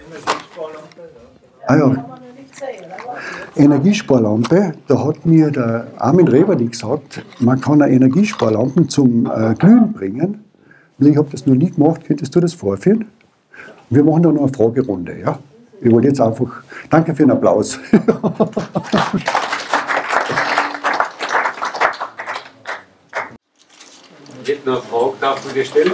Ah ja. Energiesparlampe, da hat mir der Armin Reberli gesagt, man kann eine Energiesparlampe zum Glühen bringen. Ich habe das noch nie gemacht, könntest du das vorführen? Wir machen da noch eine Fragerunde. Ja? Ich wollte jetzt einfach, danke für den Applaus. Ich hätte noch eine Frage, darf man dir stellen?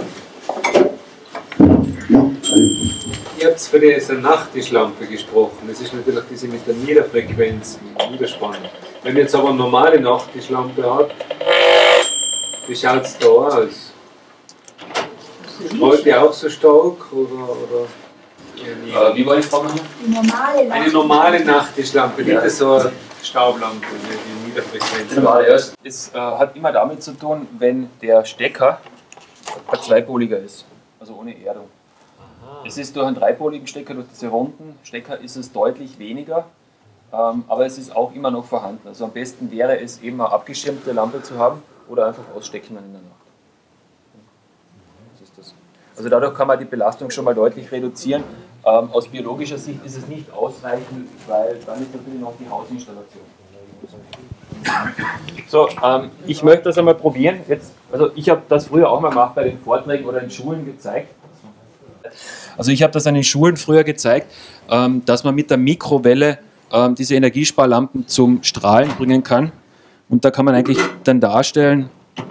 Ja. Ihr habt von dieser Nachttischlampe gesprochen. Das ist natürlich diese mit der Niederfrequenz, Niederspannung. Wenn man jetzt aber eine normale Nachttischlampe hat, wie schaut es da aus? Strahlt die auch so stark? Oder wie war die Frage nochmal? eine normale Nachttischlampe, nicht so eine Staublampe, die Niederfrequenz. Es hat immer damit zu tun, wenn der Stecker ein zweipoliger ist, also ohne Erdung. Es ist durch einen dreipoligen Stecker, durch diese runden Stecker ist es deutlich weniger, aber es ist auch immer noch vorhanden. Also am besten wäre es eben eine abgeschirmte Lampe zu haben oder einfach ausstecken dann in der Nacht. Das ist das. Also dadurch kann man die Belastung schon mal deutlich reduzieren. Aus biologischer Sicht ist es nicht ausreichend, weil dann ist natürlich noch die Hausinstallation. So, ich möchte das einmal probieren. Jetzt, also ich habe das früher auch mal gemacht bei den Vorträgen oder in Schulen gezeigt. Also ich habe das an den Schulen früher gezeigt, dass man mit der Mikrowelle diese Energiesparlampen zum Strahlen bringen kann. Und da kann man eigentlich dann darstellen,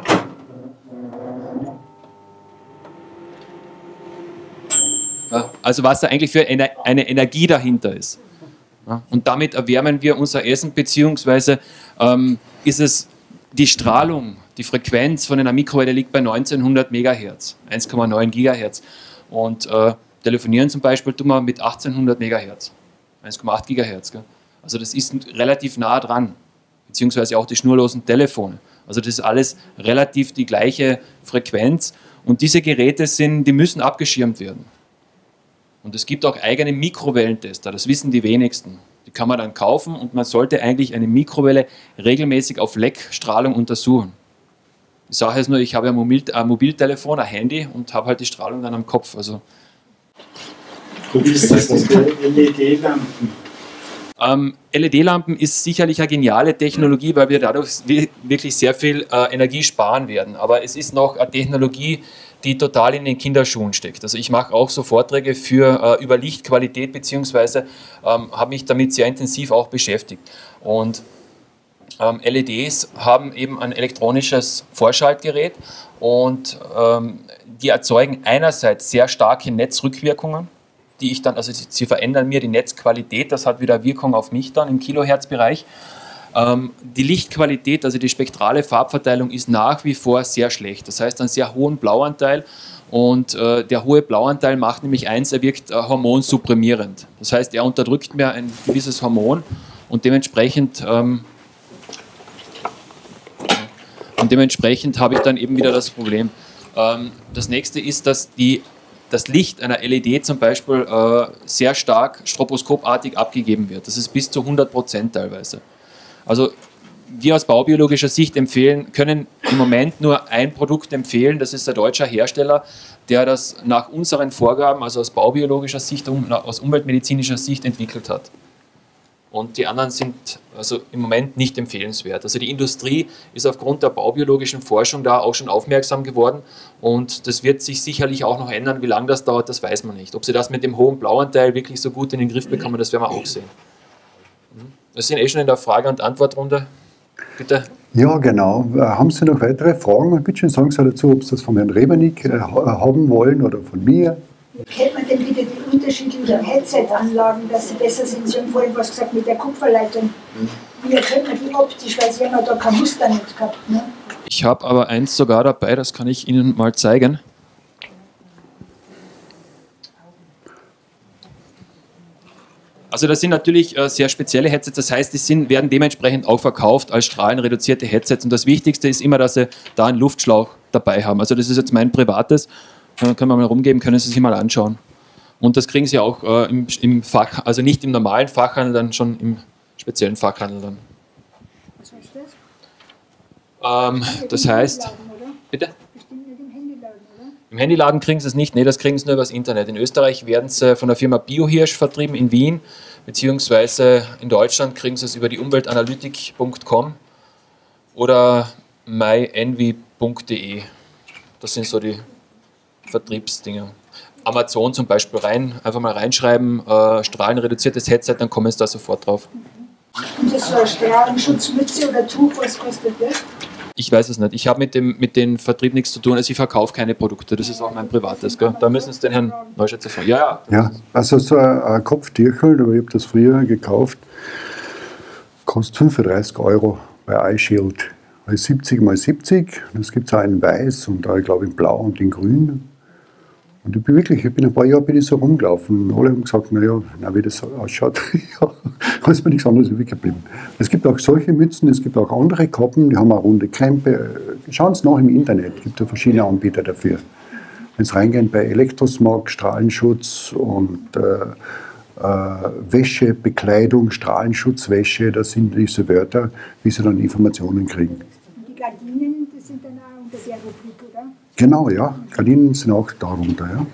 also was da eigentlich für eine Energie dahinter ist. Und damit erwärmen wir unser Essen, beziehungsweise ist es die Strahlung, die Frequenz von einer Mikrowelle liegt bei 1900 MHz, 1,9 GHz. Und telefonieren zum Beispiel tun wir mit 1800 MHz, 1,8 GHz. Gell? Also das ist relativ nah dran, beziehungsweise auch die schnurlosen Telefone. Also das ist alles relativ die gleiche Frequenz. Und diese Geräte die müssen abgeschirmt werden. Und es gibt auch eigene Mikrowellentester, das wissen die wenigsten. Die kann man dann kaufen und man sollte eigentlich eine Mikrowelle regelmäßig auf Leckstrahlung untersuchen. Die Sache ist nur, ich habe ja ein Mobiltelefon, ein Handy und habe halt die Strahlung dann am Kopf. Also wie ist das mit LED-Lampen? LED-Lampen ist sicherlich eine geniale Technologie, weil wir dadurch wirklich sehr viel Energie sparen werden. Aber es ist noch eine Technologie, die total in den Kinderschuhen steckt. Also ich mache auch so Vorträge über Lichtqualität, beziehungsweise habe mich damit sehr intensiv auch beschäftigt. Und LEDs haben eben ein elektronisches Vorschaltgerät und die erzeugen einerseits sehr starke Netzrückwirkungen, die ich dann, also sie verändern mir die Netzqualität, das hat wieder Wirkung auf mich dann im Kilohertzbereich. Die Lichtqualität, also die spektrale Farbverteilung ist nach wie vor sehr schlecht. Das heißt einen sehr hohen Blauanteil und der hohe Blauanteil macht nämlich eins, er wirkt hormonsupprimierend. Das heißt, er unterdrückt mir ein gewisses Hormon und dementsprechend habe ich dann eben wieder das Problem. Das nächste ist, dass das Licht einer LED zum Beispiel sehr stark stroboskopartig abgegeben wird. Das ist bis zu 100% teilweise. Also wir aus baubiologischer Sicht können im Moment nur ein Produkt empfehlen, das ist ein deutscher Hersteller, der das nach unseren Vorgaben, also aus baubiologischer Sicht, aus umweltmedizinischer Sicht entwickelt hat. Und die anderen sind also im Moment nicht empfehlenswert. Also die Industrie ist aufgrund der baubiologischen Forschung da auch schon aufmerksam geworden und das wird sich sicherlich auch noch ändern. Wie lange das dauert, das weiß man nicht. Ob sie das mit dem hohen Blauanteil wirklich so gut in den Griff bekommen, das werden wir auch sehen. Wir sind schon in der Frage- und Antwortrunde. Bitte. Ja, genau. Haben Sie noch weitere Fragen? Bitte schön sagen Sie dazu, ob Sie das von Herrn Rebernik haben wollen oder von mir. Kennt man denn bitte die unterschiedlichen Headset-Anlagen, dass sie besser sind? Sie haben vorhin was gesagt mit der Kupferleitung. Wie erkennt man die optisch? Weil Sie haben da kein Muster nicht gehabt. Ne? Ich habe aber eins sogar dabei, das kann ich Ihnen mal zeigen. Also das sind natürlich sehr spezielle Headsets, das heißt, die werden dementsprechend auch verkauft als strahlenreduzierte Headsets. Und das Wichtigste ist immer, dass Sie da einen Luftschlauch dabei haben. Also das ist jetzt mein privates. Dann können wir mal rumgeben, können Sie sich mal anschauen. Und das kriegen Sie auch im Fach, also nicht im normalen Fachhandel, dann schon im speziellen Fachhandel dann. Was heißt das? Das heißt, bitte? Bestimmt nicht im Handyladen, oder? Im Handyladen kriegen sie es nicht, nee, das kriegen sie nur übers Internet. In Österreich werden sie von der Firma BioHirsch vertrieben in Wien, beziehungsweise in Deutschland kriegen sie es über die umweltanalytik.com oder myenvy.de. Das sind so die Vertriebsdinge. Amazon zum Beispiel einfach mal reinschreiben, strahlenreduziertes Headset, dann kommen sie da sofort drauf. Und das so eine Strahlenschutzmütze oder Tuch, was kostet das? Ich weiß es nicht. Ich habe mit dem Vertrieb nichts zu tun. Also ich verkaufe keine Produkte. Das ist auch mein privates. Gell? Da müssen Sie den Herrn Neuschätzer fragen. Ja. Ja, also so ein Kopftierchen, aber ich habe das früher gekauft, kostet 35 € bei iShield. Das ist 70 x 70. Das gibt es auch in weiß und auch, ich glaube, in blau und in grün. Und ich bin ein paar Jahre so rumgelaufen. Und alle haben gesagt, naja, wie das so ausschaut, ja, ist mir nichts anderes übrig geblieben. Es gibt auch solche Mützen, es gibt auch andere Kappen, die haben eine runde Krempe. Schauen Sie nach im Internet, es gibt ja verschiedene Anbieter dafür. Wenn Sie reingehen bei Elektrosmog, Strahlenschutz und Wäsche, Bekleidung, Strahlenschutzwäsche, das sind diese Wörter, wie Sie dann Informationen kriegen. Und die Gardinen, das sind dann auch unter der Rubrik, oder? Genau, ja. Gardinen sind auch darunter, ja.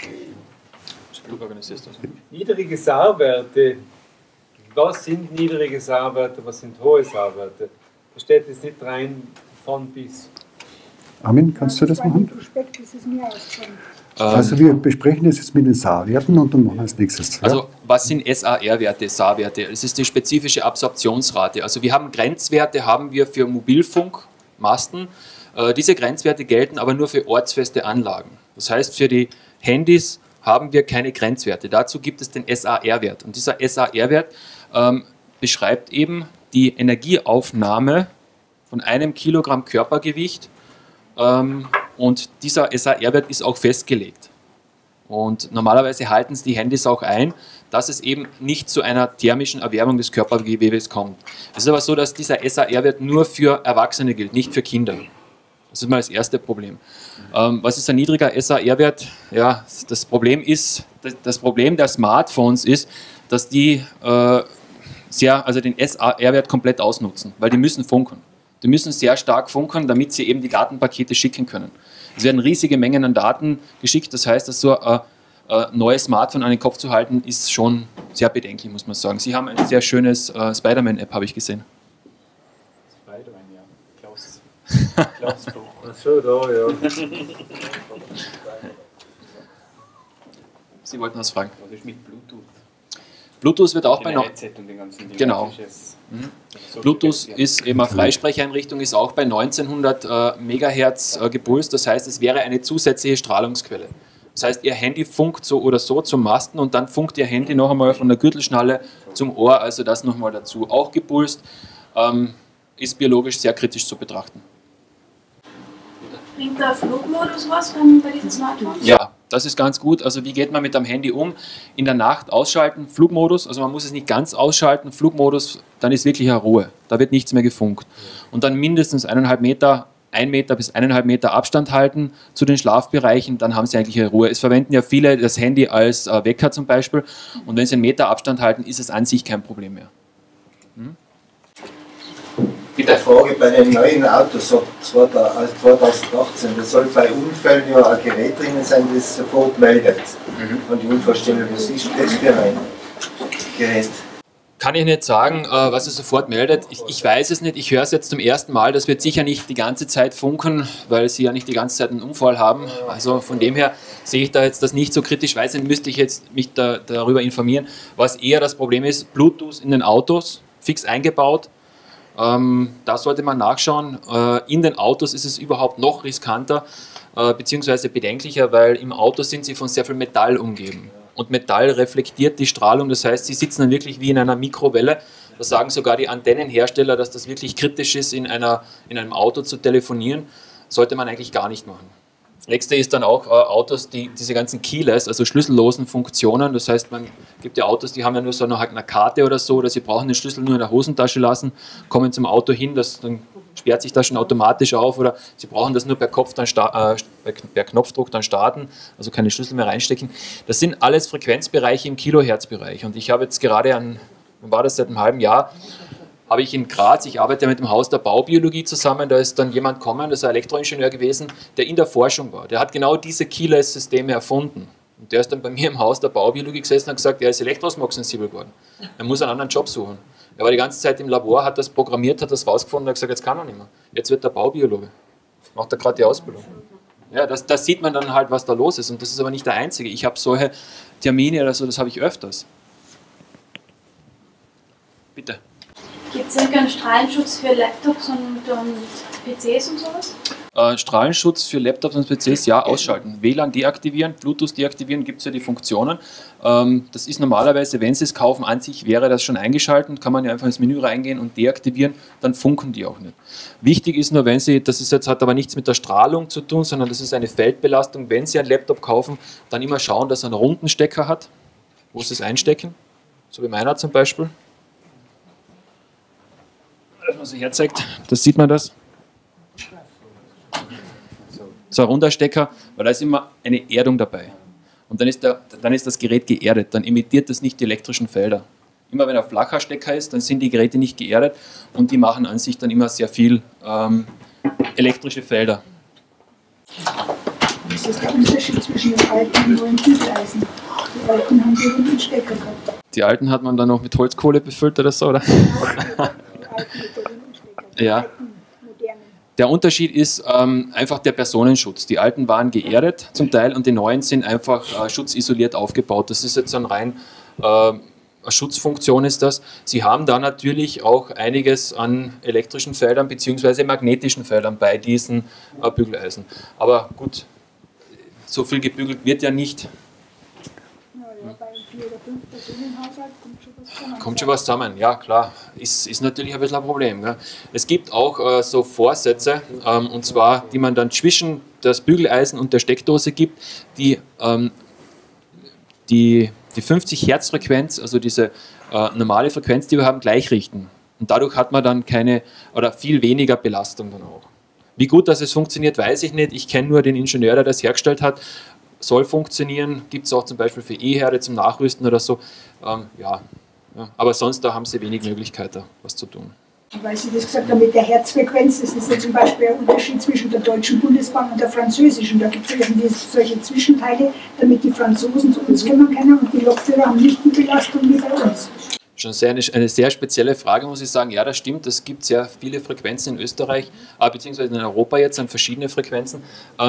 Niedrige Sauerwerte. Was sind niedrige Sauerwerte, was sind hohe Sauerwerte? Da steht jetzt nicht rein von bis. Armin, kannst du das machen? Prospekt ist es mir ausgefallen. Also wir besprechen das jetzt mit den SAR-Werten und dann machen wir als nächstes. Ja? Also was sind SAR-Werte, SAR-Werte? Es ist die spezifische Absorptionsrate. Also wir haben Grenzwerte für Mobilfunkmasten. Diese Grenzwerte gelten aber nur für ortsfeste Anlagen. Das heißt, für die Handys haben wir keine Grenzwerte. Dazu gibt es den SAR-Wert. Und dieser SAR-Wert beschreibt eben die Energieaufnahme von 1 Kilogramm Körpergewicht. Und dieser SAR-Wert ist auch festgelegt. Und normalerweise halten es die Handys auch ein, dass es eben nicht zu einer thermischen Erwärmung des Körpergewebes kommt. Es ist aber so, dass dieser SAR-Wert nur für Erwachsene gilt, nicht für Kinder. Das ist mal das erste Problem. Was ist ein niedriger SAR-Wert? Ja, das Problem der Smartphones ist, dass die den SAR-Wert komplett ausnutzen, weil die müssen funken. Die müssen sehr stark funken, damit sie eben die Datenpakete schicken können. Es werden riesige Mengen an Daten geschickt, das heißt, dass so ein neues Smartphone an den Kopf zu halten, ist schon sehr bedenklich, muss man sagen. Sie haben ein sehr schönes Spider-Man-App, habe ich gesehen. Spider-Man, ja. Klaus Buch. Ach so, da, ja. Sie wollten was fragen? Was ist mit Bluetooth? Bluetooth wird auch bei Headset und den ganzen Dingen. Genau. Bluetooth ist eben eine Freisprecheinrichtung, ist auch bei 1900 Megahertz gepulst. Das heißt, es wäre eine zusätzliche Strahlungsquelle. Das heißt, Ihr Handy funkt so oder so zum Masten und dann funkt Ihr Handy noch einmal von der Gürtelschnalle zum Ohr, also das nochmal dazu. Auch gepulst, ist biologisch sehr kritisch zu betrachten. Bringt der Flugmodus was bei diesen Smartphones? Ja, das ist ganz gut. Also wie geht man mit dem Handy um? In der Nacht ausschalten, Flugmodus, also man muss es nicht ganz ausschalten, Flugmodus, dann ist wirklich Ruhe. Da wird nichts mehr gefunkt. Und dann mindestens 1,5 Meter, 1 Meter bis 1,5 Meter Abstand halten zu den Schlafbereichen, dann haben Sie eigentlich Ihre Ruhe. Es verwenden ja viele das Handy als Wecker zum Beispiel und wenn Sie 1 Meter Abstand halten, ist es an sich kein Problem mehr. Mit der Frage bei den neuen Autos ab 2018, da soll bei Unfällen ja ein Gerät drinnen sein, das sofort meldet. Und die Unfallstelle, was ist das für ein Gerät? Kann ich nicht sagen, was es sofort meldet. Ich weiß es nicht, ich höre es jetzt zum ersten Mal. Das wird sicher nicht die ganze Zeit funken, weil Sie ja nicht die ganze Zeit einen Unfall haben. Also von dem her sehe ich da jetzt das nicht so kritisch. Weiß nicht, müsste ich jetzt mich darüber informieren. Was eher das Problem ist, Bluetooth in den Autos, fix eingebaut. Da sollte man nachschauen. In den Autos ist es überhaupt noch riskanter, beziehungsweise bedenklicher, weil im Auto sind Sie von sehr viel Metall umgeben. Und Metall reflektiert die Strahlung, das heißt, Sie sitzen dann wirklich wie in einer Mikrowelle. Da sagen sogar die Antennenhersteller, dass das wirklich kritisch ist, in einem Auto zu telefonieren. Sollte man eigentlich gar nicht machen. Das nächste ist dann auch Autos, die diese ganzen Keyless, also schlüssellosen Funktionen. Das heißt, man gibt ja Autos, die haben ja nur so eine Karte oder so, oder sie brauchen den Schlüssel nur in der Hosentasche lassen, kommen zum Auto hin, dann sperrt sich das schon automatisch auf, oder sie brauchen das nur per Knopfdruck dann starten, also keine Schlüssel mehr reinstecken. Das sind alles Frequenzbereiche im Kilohertzbereich. Und ich habe jetzt gerade wann war das, seit einem halben Jahr, habe ich in Graz, ich arbeite mit dem Haus der Baubiologie zusammen, da ist dann jemand gekommen, das ist ein Elektroingenieur gewesen, der in der Forschung war. Der hat genau diese Keyless-Systeme erfunden. Und der ist dann bei mir im Haus der Baubiologie gesessen und hat gesagt, er ist elektrosmog-sensibel geworden. Er muss einen anderen Job suchen. Er war die ganze Zeit im Labor, hat das programmiert, hat das rausgefunden und hat gesagt, jetzt kann er nicht mehr. Jetzt wird er Baubiologe. Macht er gerade die Ausbildung. Ja, das sieht man dann halt, was da los ist. Und das ist aber nicht der einzige. Ich habe solche Termine oder so, das habe ich öfters. Bitte. Gibt es einen Strahlenschutz für Laptops und PCs und sowas? Strahlenschutz für Laptops und PCs, ja, ausschalten. WLAN deaktivieren, Bluetooth deaktivieren, gibt es ja die Funktionen. Das ist normalerweise, wenn Sie es kaufen, an sich wäre das schon eingeschaltet, kann man ja einfach ins Menü reingehen und deaktivieren, dann funken die auch nicht. Wichtig ist nur, wenn Sie, das ist jetzt, hat aber nichts mit der Strahlung zu tun, sondern das ist eine Feldbelastung, wenn Sie einen Laptop kaufen, dann immer schauen, dass er einen runden Stecker hat, wo Sie es einstecken, so wie meiner zum Beispiel. Dass man so herzeigt, das sieht man das. So ein runder Stecker, weil da ist immer eine Erdung dabei. Und dann ist das Gerät geerdet, dann emittiert das nicht die elektrischen Felder. Immer wenn ein flacher Stecker ist, dann sind die Geräte nicht geerdet und die machen an sich dann immer sehr viel elektrische Felder. Was ist der Unterschied zwischen den alten und neuen Bügeleisen? Die alten haben die runden Stecker gehabt. Die alten hat man dann noch mit Holzkohle befüllt oder so, oder? Ja. Der Unterschied ist einfach der Personenschutz. Die alten waren geerdet zum Teil und die neuen sind einfach schutzisoliert aufgebaut. Das ist jetzt dann rein eine Schutzfunktion ist das. Sie haben da natürlich auch einiges an elektrischen Feldern bzw. magnetischen Feldern bei diesen Bügeleisen. Aber gut, so viel gebügelt wird ja nicht. Ja, bei 4 oder 5 Personenhaushalt kommt schon was zusammen. Kommt schon was zusammen, ja klar. Ist natürlich ein bisschen ein Problem. Gell? Es gibt auch so Vorsätze, und zwar, die man dann zwischen das Bügeleisen und der Steckdose gibt, die 50 Hertz Frequenz, also diese normale Frequenz, die wir haben, gleich richten. Und dadurch hat man dann keine oder viel weniger Belastung dann auch. Wie gut das es funktioniert, weiß ich nicht. Ich kenne nur den Ingenieur, der das hergestellt hat. Soll funktionieren, gibt es auch zum Beispiel für E-Herde zum Nachrüsten oder so. Ja. Aber sonst da haben sie wenig Möglichkeiten, was zu tun. Weil Sie das gesagt haben mit der Herzfrequenz, das ist ja zum Beispiel ein Unterschied zwischen der Deutschen Bundesbahn und der französischen. Da gibt es irgendwie solche Zwischenteile, damit die Franzosen zu uns kommen können und die Lokführer haben nicht die Belastung wie bei uns. Schon eine sehr spezielle Frage, muss ich sagen. Ja, das stimmt. Es gibt sehr viele Frequenzen in Österreich, beziehungsweise in Europa jetzt an verschiedene Frequenzen.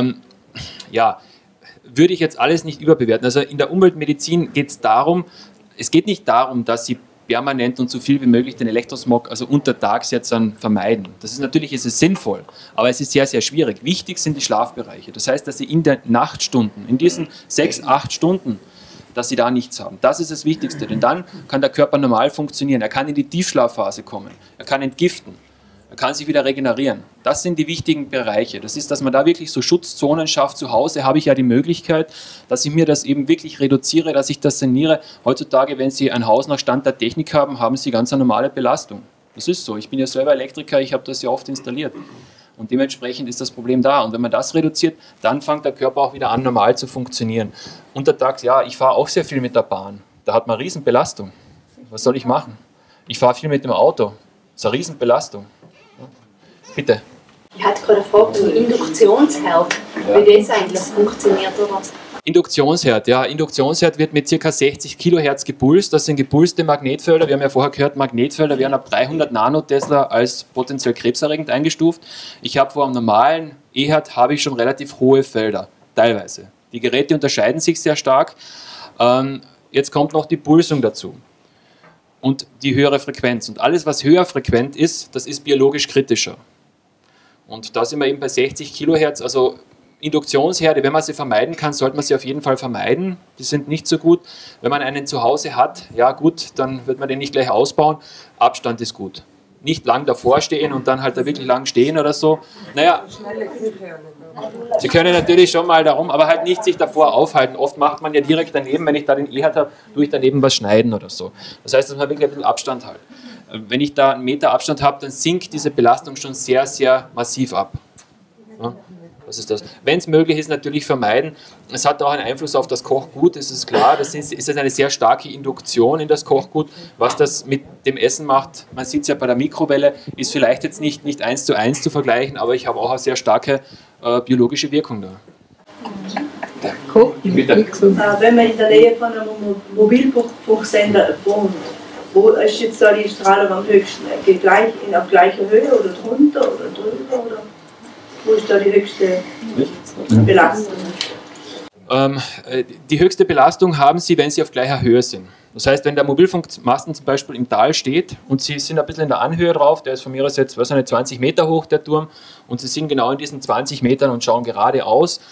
Ja, würde ich jetzt alles nicht überbewerten. Also in der Umweltmedizin geht es darum, es geht nicht darum, dass Sie permanent und so viel wie möglich den Elektrosmog, also untertags jetzt dann vermeiden. Das ist natürlich, ist es sinnvoll, aber es ist sehr, sehr schwierig. Wichtig sind die Schlafbereiche. Das heißt, dass Sie in den Nachtstunden, in diesen 6, 8 Stunden, dass Sie da nichts haben. Das ist das Wichtigste, denn dann kann der Körper normal funktionieren. Er kann in die Tiefschlafphase kommen, er kann entgiften. Er kann sich wieder regenerieren. Das sind die wichtigen Bereiche. Das ist, dass man da wirklich so Schutzzonen schafft. Zu Hause habe ich ja die Möglichkeit, dass ich mir das eben wirklich reduziere, dass ich das saniere. Heutzutage, wenn Sie ein Haus nach Stand der Technik haben, haben Sie ganz eine normale Belastung. Das ist so. Ich bin ja selber Elektriker, ich habe das ja oft installiert. Und dementsprechend ist das Problem da. Und wenn man das reduziert, dann fängt der Körper auch wieder an, normal zu funktionieren. Untertags, ja, ich fahre auch sehr viel mit der Bahn. Da hat man Riesenbelastung. Was soll ich machen? Ich fahre viel mit dem Auto. Das ist eine Riesenbelastung. Bitte. Ich hatte gerade eine Frage zum Induktionsherd, wie das eigentlich funktioniert, oder? Induktionsherd, ja. Induktionsherd wird mit ca. 60 Kilohertz gepulst. Das sind gepulste Magnetfelder. Wir haben ja vorher gehört, Magnetfelder werden ab 300 Nanotesla als potenziell krebserregend eingestuft. Ich habe vor einem normalen E-Herd habe ich schon relativ hohe Felder, teilweise. Die Geräte unterscheiden sich sehr stark. Jetzt kommt noch die Pulsung dazu. Und die höhere Frequenz. Und alles, was höher frequent ist, das ist biologisch kritischer. Und da sind wir eben bei 60 Kilohertz, also Induktionsherde, wenn man sie vermeiden kann, sollte man sie auf jeden Fall vermeiden. Die sind nicht so gut. Wenn man einen zu Hause hat, ja gut, dann wird man den nicht gleich ausbauen. Abstand ist gut. Nicht lang davor stehen und dann halt da wirklich lang stehen oder so. Naja, Sie können natürlich schon mal darum, aber halt nicht sich davor aufhalten. Oft macht man ja direkt daneben, wenn ich da den E-Herd habe, tue ich daneben was schneiden oder so. Das heißt, dass man wirklich ein bisschen Abstand hat. Wenn ich da einen Meter Abstand habe, dann sinkt diese Belastung schon sehr, sehr massiv ab. Ja? Das ist das. Wenn es möglich ist, natürlich vermeiden. Es hat auch einen Einfluss auf das Kochgut, das ist klar. Das ist eine sehr starke Induktion in das Kochgut. Was das mit dem Essen macht, man sieht es ja bei der Mikrowelle, ist vielleicht jetzt nicht 1:1 zu vergleichen, aber ich habe auch eine sehr starke biologische Wirkung da. Bitte. Wenn man in der Nähe von einem Mobilfunksender wohnt, wo ist jetzt da die Strahlung am höchsten? Geht auf gleicher Höhe oder drunter oder drüber? Oder wo ist da die höchste Belastung? Die höchste Belastung haben Sie, wenn Sie auf gleicher Höhe sind. Das heißt, wenn der Mobilfunkmasten zum Beispiel im Tal steht und Sie sind ein bisschen in der Anhöhe drauf, der ist von mir aus jetzt 20 Meter hoch, der Turm, und Sie sind genau in diesen 20 Metern und schauen geradeaus,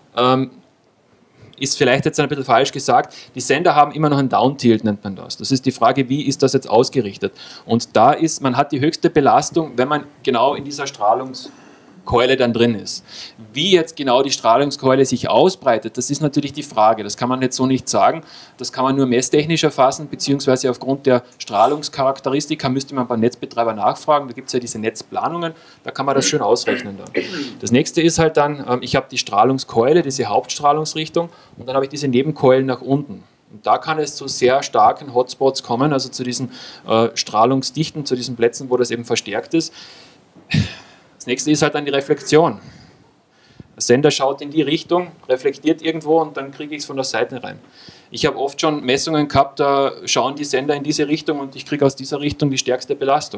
ist vielleicht jetzt ein bisschen falsch gesagt, die Sender haben immer noch ein Downtilt, nennt man das. Das ist die Frage, wie ist das jetzt ausgerichtet? Und da ist, man hat die höchste Belastung, wenn man genau in dieser Strahlungskeule dann drin ist. Wie jetzt genau die Strahlungskeule sich ausbreitet, das ist natürlich die Frage. Das kann man jetzt so nicht sagen. Das kann man nur messtechnisch erfassen, beziehungsweise aufgrund der Strahlungscharakteristika müsste man beim Netzbetreiber nachfragen. Da gibt es ja diese Netzplanungen, da kann man das schön ausrechnen dann. Das nächste ist halt dann, ich habe die Strahlungskeule, diese Hauptstrahlungsrichtung, und dann habe ich diese Nebenkeulen nach unten. Und da kann es zu sehr starken Hotspots kommen, also zu diesen Strahlungsdichten, zu diesen Plätzen, wo das eben verstärkt ist. Das nächste ist halt dann die Reflexion. Der Sender schaut in die Richtung, reflektiert irgendwo und dann kriege ich es von der Seite rein. Ich habe oft schon Messungen gehabt, da schauen die Sender in diese Richtung und ich kriege aus dieser Richtung die stärkste Belastung.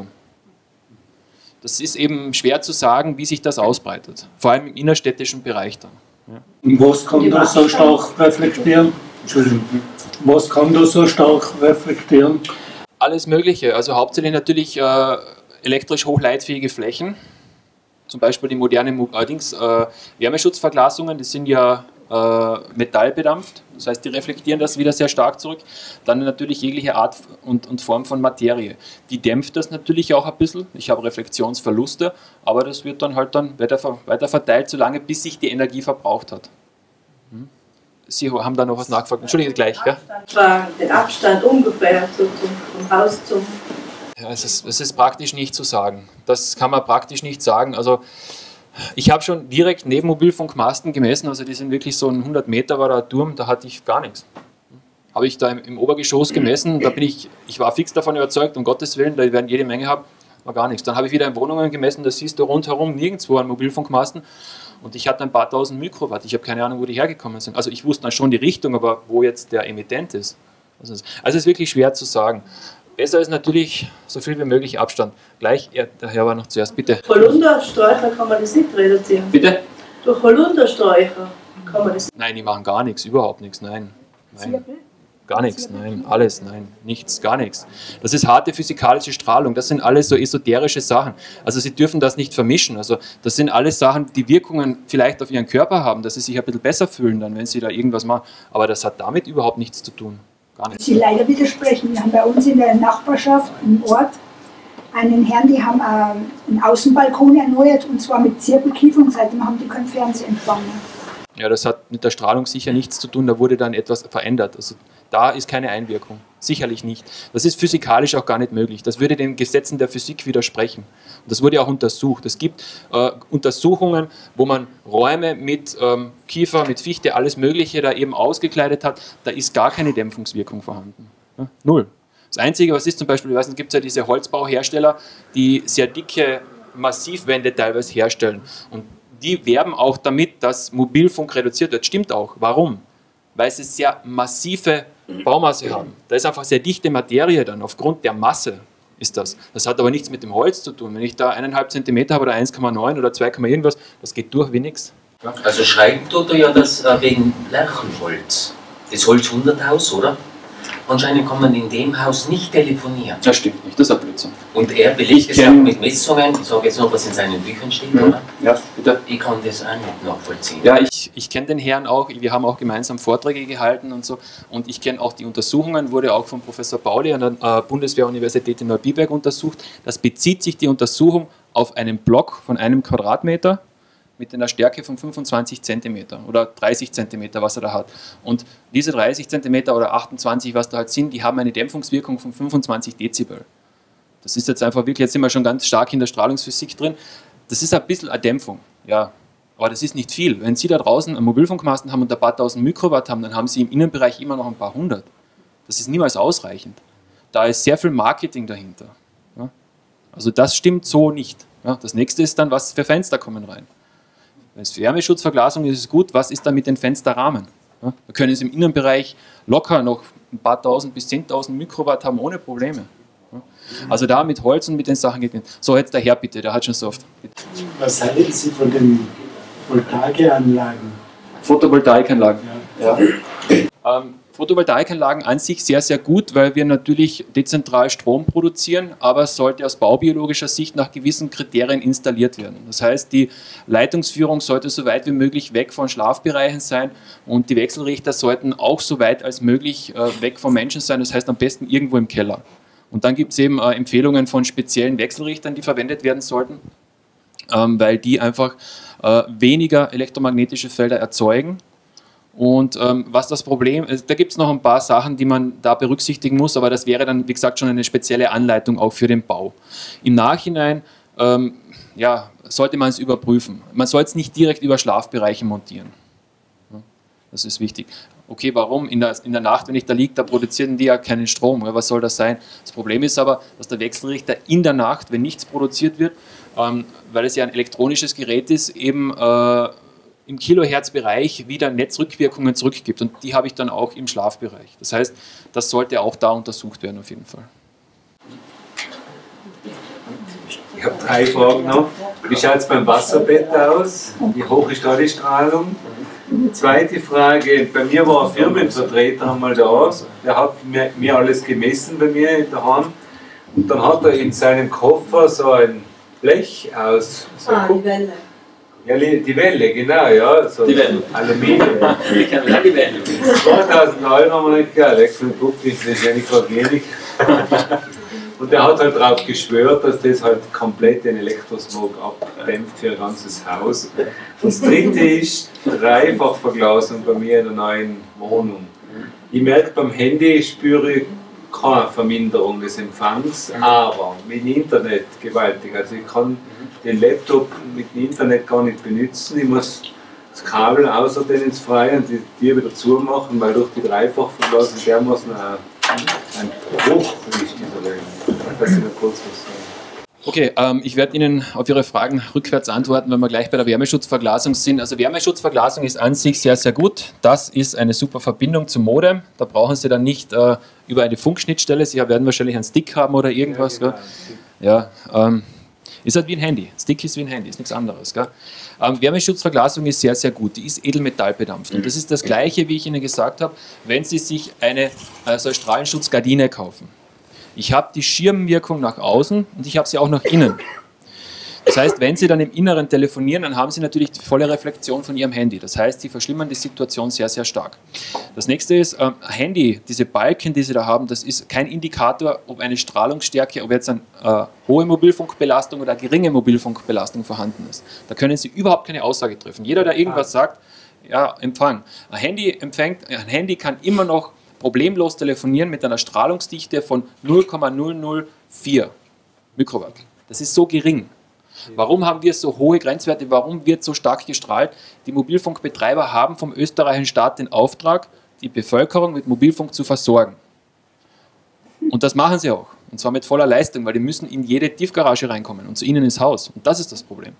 Das ist eben schwer zu sagen, wie sich das ausbreitet, vor allem im innerstädtischen Bereich dann. Ja. Und was kann da so stark reflektieren? Entschuldigung. Was kann da so stark reflektieren? Alles Mögliche, also hauptsächlich natürlich elektrisch hochleitfähige Flächen. Zum Beispiel die modernen Wärmeschutzverglasungen, die sind ja metallbedampft, das heißt, die reflektieren das wieder sehr stark zurück. Dann natürlich jegliche Art und Form von Materie. Die dämpft das natürlich auch ein bisschen. Ich habe Reflexionsverluste, aber das wird dann halt weiter verteilt, solange bis sich die Energie verbraucht hat. Sie haben da noch was nachgefragt. Entschuldigen Sie gleich. Ja? Den Abstand ungefähr vom Haus zum... Ja, es ist praktisch nicht zu sagen. Das kann man praktisch nicht sagen. Also ich habe schon direkt neben Mobilfunkmasten gemessen, also die sind wirklich so 100 Meter war der Turm, da hatte ich gar nichts. Habe ich da im Obergeschoss gemessen, da ich war fix davon überzeugt, um Gottes Willen, da werden jede Menge haben, war gar nichts. Dann habe ich wieder in Wohnungen gemessen, da siehst du rundherum nirgendwo an Mobilfunkmasten und ich hatte ein paar tausend Mikrowatt, ich habe keine Ahnung, wo die hergekommen sind. Also ich wusste dann schon die Richtung, aber wo jetzt der Emittent ist. Also es ist wirklich schwer zu sagen. Besser ist natürlich so viel wie möglich Abstand. Gleich, der Herr war noch zuerst, bitte. Holundersträucher kann man das nicht reduzieren. Bitte? Durch Holundersträucher kann man das. Nein, die machen gar nichts, überhaupt nichts, nein. Gar nichts, nein, alles, nein, nichts, gar nichts. Das ist harte physikalische Strahlung, das sind alles so esoterische Sachen. Also Sie dürfen das nicht vermischen. Also das sind alles Sachen, die Wirkungen vielleicht auf Ihren Körper haben, dass Sie sich ein bisschen besser fühlen dann, wenn Sie da irgendwas machen. Aber das hat damit überhaupt nichts zu tun. Sie leider widersprechen. Wir haben bei uns in der Nachbarschaft im Ort einen Herrn, die haben einen Außenbalkon erneuert und zwar mit Zirkelkiefer und seitdem haben die keinen Fernsehempfang mehr. Ja, das hat mit der Strahlung sicher nichts zu tun, da wurde dann etwas verändert. Also da ist keine Einwirkung, sicherlich nicht. Das ist physikalisch auch gar nicht möglich. Das würde den Gesetzen der Physik widersprechen. Und das wurde auch untersucht. Es gibt Untersuchungen, wo man Räume mit Kiefer, mit Fichte, alles Mögliche da eben ausgekleidet hat. Da ist gar keine Dämpfungswirkung vorhanden. Ja, null. Das Einzige, was ist zum Beispiel, ich weiß nicht, gibt es ja diese Holzbauhersteller, die sehr dicke Massivwände teilweise herstellen. Und die werben auch damit, dass Mobilfunk reduziert wird. Stimmt auch. Warum? Weil sie sehr massive Baumasse haben. Da ist einfach sehr dichte Materie dann, aufgrund der Masse ist das. Das hat aber nichts mit dem Holz zu tun. Wenn ich da 1,5 cm habe oder 1,9 oder 2, irgendwas, das geht durch wie nichts. Also schreiben tut er ja das wegen Lärchenholz. Das Holzhunderthaus, oder? Anscheinend kann man in dem Haus nicht telefonieren. Das stimmt nicht, das ist ein Blödsinn. Und er belegt es auch mit Messungen, ich sage jetzt noch, was in seinen Büchern steht, oder? Ja, bitte. Ich kann das auch nicht nachvollziehen. Ja, ich kenne den Herrn auch, wir haben auch gemeinsam Vorträge gehalten und so. Und ich kenne auch die Untersuchungen, wurde auch von Professor Pauli an der Bundeswehr-Universität in Neubiberg untersucht. Das bezieht sich die Untersuchung auf einen Block von 1 Quadratmeter mit einer Stärke von 25 cm oder 30 cm, was er da hat. Und diese 30 cm oder 28, was da halt sind, die haben eine Dämpfungswirkung von 25 Dezibel. Das ist jetzt einfach wirklich, jetzt sind wir schon ganz stark in der Strahlungsphysik drin, das ist ein bisschen eine Dämpfung, ja. Aber das ist nicht viel. Wenn Sie da draußen einen Mobilfunkmasten haben und ein paar tausend Mikrowatt haben, dann haben Sie im Innenbereich immer noch ein paar hundert. Das ist niemals ausreichend. Da ist sehr viel Marketing dahinter. Ja? Also das stimmt so nicht. Ja? Das nächste ist dann, was für Fenster kommen rein. Wenn es für Wärmeschutzverglasung ist, ist es gut, was ist da mit den Fensterrahmen? Ja? Da können Sie im Innenbereich locker noch ein paar tausend bis 10.000 Mikrowatt haben, ohne Probleme. Ja? Also da mit Holz und mit den Sachen geht nicht. So, jetzt der Herr bitte, der hat schon so oft. Bitte. Was halten Sie von den Voltaikanlagen? Photovoltaikanlagen. Ja. Photovoltaikanlagen an sich sehr, sehr gut, weil wir natürlich dezentral Strom produzieren, aber es sollte aus baubiologischer Sicht nach gewissen Kriterien installiert werden. Das heißt, die Leitungsführung sollte so weit wie möglich weg von Schlafbereichen sein und die Wechselrichter sollten auch so weit als möglich weg vom Menschen sein, das heißt am besten irgendwo im Keller. Und dann gibt es eben Empfehlungen von speziellen Wechselrichtern, die verwendet werden sollten, weil die einfach weniger elektromagnetische Felder erzeugen. Und was das Problem ist, da gibt es noch ein paar Sachen, die man da berücksichtigen muss, aber das wäre dann, wie gesagt, schon eine spezielle Anleitung auch für den Bau. Im Nachhinein ja, sollte man es überprüfen. Man soll es nicht direkt über Schlafbereiche montieren. Das ist wichtig. Okay, warum? In der Nacht, wenn ich da liege, da produzieren die ja keinen Strom. Was soll das sein? Das Problem ist aber, dass der Wechselrichter in der Nacht, wenn nichts produziert wird, weil es ja ein elektronisches Gerät ist, eben im Kilohertz-Bereich wieder Netzrückwirkungen zurückgibt. Und die habe ich dann auch im Schlafbereich. Das heißt, das sollte auch da untersucht werden auf jeden Fall. Ich habe 3 Fragen noch. Wie schaut es beim Wasserbett aus? Wie hoch ist da die Strahlung? Zweite Frage, bei mir war ein Firmenvertreter einmal da, der hat mir alles gemessen bei mir daheim und dann hat er in seinem Koffer so ein Blech aus. So die Welle. Ja, die Welle, genau, ja. So die Welle. Aluminium. Ich kann die Welle. 2000 € haben wir nicht gehabt, weg von Guck, das ist ja nicht gerade wenig. Und der hat halt darauf geschwört, dass das halt komplett den Elektrosmog abdämpft für ein ganzes Haus. Und das dritte ist Dreifachverglasung bei mir in der neuen Wohnung. Ich merke, beim Handy spüre ich keine Verminderung des Empfangs, aber mit dem Internet gewaltig. Also ich kann den Laptop mit dem Internet gar nicht benutzen. Ich muss das Kabel außerdem ins Freie und die Tür wieder zumachen, weil durch die Dreifachverglasung dermaßen ein Bruch ist dieser Welt. Das ist nur kurz was sagen. Okay, ich werde Ihnen auf Ihre Fragen rückwärts antworten, wenn wir gleich bei der Wärmeschutzverglasung sind. Also Wärmeschutzverglasung ist an sich sehr, sehr gut. Das ist eine super Verbindung zum Modem. Da brauchen Sie dann nicht über eine Funkschnittstelle. Sie werden wahrscheinlich einen Stick haben oder irgendwas. Ja, genau. Ist halt wie ein Handy. Stick ist wie ein Handy, ist nichts anderes. Gell? Wärmeschutzverglasung ist sehr, sehr gut. Die ist edelmetallbedampft. Und das ist das Gleiche, wie ich Ihnen gesagt habe, wenn Sie sich eine Strahlenschutzgardine kaufen. Ich habe die Schirmwirkung nach außen und ich habe sie auch nach innen. Das heißt, wenn Sie dann im Inneren telefonieren, dann haben Sie natürlich die volle Reflexion von Ihrem Handy. Das heißt, Sie verschlimmern die Situation sehr, sehr stark. Das nächste ist, Handy, diese Balken, die Sie da haben, das ist kein Indikator, ob eine Strahlungsstärke, ob jetzt eine hohe Mobilfunkbelastung oder eine geringe Mobilfunkbelastung vorhanden ist. Da können Sie überhaupt keine Aussage treffen. Jeder, der irgendwas sagt, ja, Empfang. Ein Handy kann immer noch problemlos telefonieren mit einer Strahlungsdichte von 0,004 Mikrowatt. Das ist so gering. Warum haben wir so hohe Grenzwerte? Warum wird so stark gestrahlt? Die Mobilfunkbetreiber haben vom österreichischen Staat den Auftrag, die Bevölkerung mit Mobilfunk zu versorgen. Und das machen sie auch. Und zwar mit voller Leistung, weil die müssen in jede Tiefgarage reinkommen und zu ihnen ins Haus. Und das ist das Problem.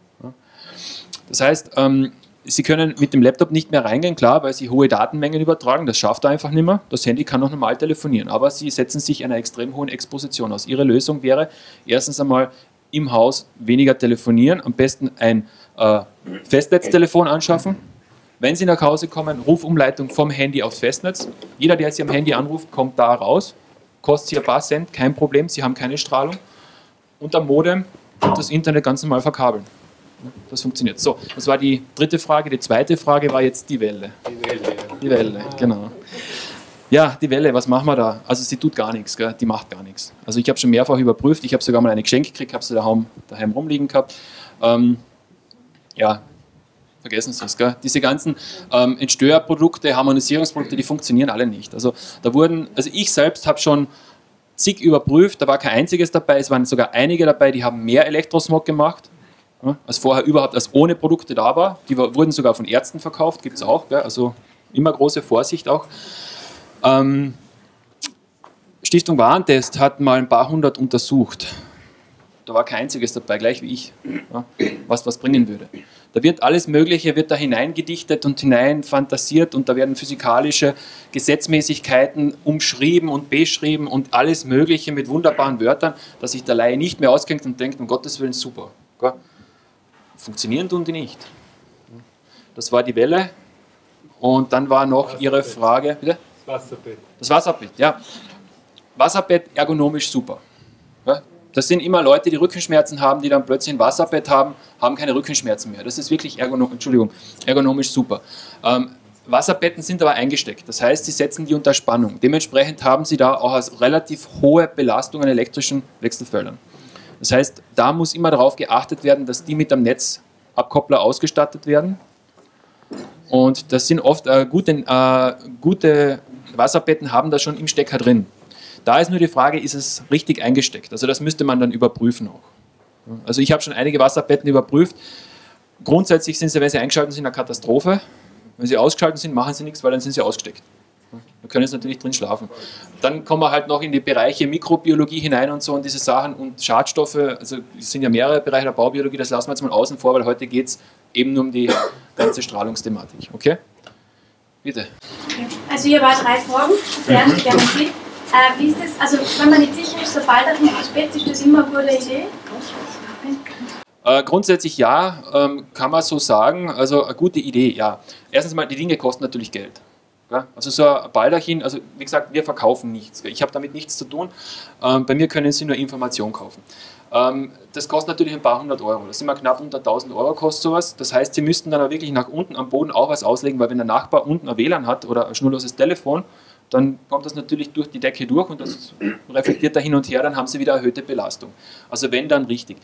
Das heißt, Sie können mit dem Laptop nicht mehr reingehen, klar, weil Sie hohe Datenmengen übertragen. Das schafft er einfach nicht mehr. Das Handy kann noch normal telefonieren. Aber Sie setzen sich einer extrem hohen Exposition aus. Ihre Lösung wäre, erstens einmal im Haus weniger telefonieren, am besten ein Festnetztelefon anschaffen. Wenn Sie nach Hause kommen, Rufumleitung vom Handy aufs Festnetz. Jeder, der Sie am Handy anruft, kommt da raus. Kostet Sie ein paar Cent, kein Problem, Sie haben keine Strahlung. Und am Modem das Internet ganz normal verkabeln. Das funktioniert. So, das war die dritte Frage. Die zweite Frage war jetzt die Welle. Die Welle, genau. Ja, die Welle, was machen wir da? Also sie tut gar nichts, gell? Die macht gar nichts. Also ich habe schon mehrfach überprüft, ich habe sogar mal eine geschenkt gekriegt, habe sie daheim rumliegen gehabt. Ja, vergessen Sie es, gell? Diese ganzen Entstörprodukte, Harmonisierungsprodukte, die funktionieren alle nicht. Also ich selbst habe schon zig überprüft, da war kein einziges dabei, es waren sogar einige dabei, die haben mehr Elektrosmog gemacht. Ja, als vorher überhaupt als ohne Produkte da war. Die wurden sogar von Ärzten verkauft, gibt es auch. Gell? Also immer große Vorsicht auch. Stiftung Warentest hat mal ein paar hundert untersucht. Da war kein einziges dabei, gleich wie ich, ja, was bringen würde. Da wird alles Mögliche wird da hineingedichtet und hineinfantasiert und da werden physikalische Gesetzmäßigkeiten umschrieben und beschrieben und alles Mögliche mit wunderbaren Wörtern, dass sich der Laie nicht mehr auskennt und denkt, um Gottes Willen, super. Gell? Funktionieren tun die nicht. Das war die Welle. Und dann war noch Ihre Frage, bitte? Das Wasserbett. Das Wasserbett, ja. Wasserbett ergonomisch super. Ja? Das sind immer Leute, die Rückenschmerzen haben, die dann plötzlich ein Wasserbett haben, haben keine Rückenschmerzen mehr. Das ist wirklich ergonomisch super. Wasserbetten sind aber eingesteckt. Das heißt, sie setzen die unter Spannung. Dementsprechend haben sie da auch eine relativ hohe Belastung an elektrischen Wechselfeldern. Das heißt, da muss immer darauf geachtet werden, dass die mit einem Netzabkoppler ausgestattet werden. Und das sind oft gute Wasserbetten haben da schon im Stecker drin. Da ist nur die Frage, ist es richtig eingesteckt? Also das müsste man dann überprüfen auch. Also ich habe schon einige Wasserbetten überprüft. Grundsätzlich sind sie, wenn sie eingeschaltet sind, eine Katastrophe. Wenn sie ausgeschaltet sind, machen sie nichts, weil dann sind sie ausgesteckt. Wir können jetzt natürlich drin schlafen. Dann kommen wir halt noch in die Bereiche Mikrobiologie hinein und so und diese Sachen und Schadstoffe. Also es sind ja mehrere Bereiche der Baubiologie, das lassen wir jetzt mal außen vor, weil heute geht es eben nur um die ganze Strahlungsthematik. Okay? Bitte. Also hier waren 3 Fragen. Zuerst gerne Sie. Wie ist das, also wenn man nicht sicher ist, sobald er ins Bett ist, das immer eine gute Idee? Grundsätzlich ja, kann man so sagen. Also eine gute Idee, ja. Erstens mal, die Dinge kosten natürlich Geld. Ja? Also so ein Baldachin, also wie gesagt, wir verkaufen nichts. Ich habe damit nichts zu tun. Bei mir können Sie nur Information kaufen. Das kostet natürlich ein paar hundert Euro. Das sind mal knapp unter 1000 Euro kostet sowas. Das heißt, Sie müssten dann auch wirklich nach unten am Boden auch was auslegen, weil wenn der Nachbar unten ein WLAN hat oder ein schnurloses Telefon, dann kommt das natürlich durch die Decke durch und das reflektiert da hin und her, dann haben Sie wieder erhöhte Belastung. Also wenn, dann richtig.